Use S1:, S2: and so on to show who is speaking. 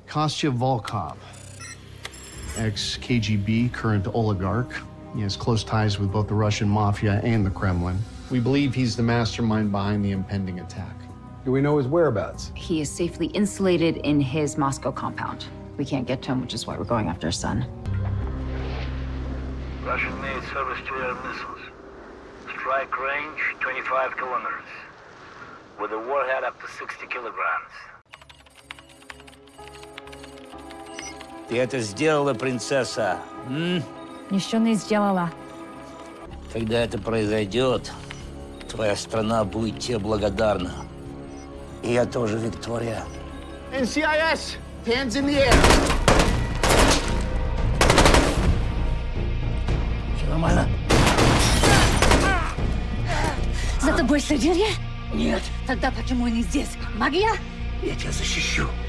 S1: Ilia Volok, ex-KGB, current oligarch. He has close ties with both the Russian mafia and the Kremlin. We believe he's the mastermind behind the impending attack.
S2: Do we know his whereabouts?
S3: He is safely insulated in his Moscow compound. We can't get to him, which is why we're going after his son.
S4: Russian-made surface-to-air missiles. Strike range 25 kilometers. With a warhead up to 60 kilograms.
S5: Ты это сделала, принцесса?
S6: Еще не сделала.
S5: Когда это произойдет, твоя страна будет тебе благодарна. И я тоже, Виктория.
S1: NCIS! Hands in the air!
S5: Все нормально?
S6: За тобой следили?
S5: Нет,
S6: Тогда почему они здесь? Магия?
S5: я тебя защищу.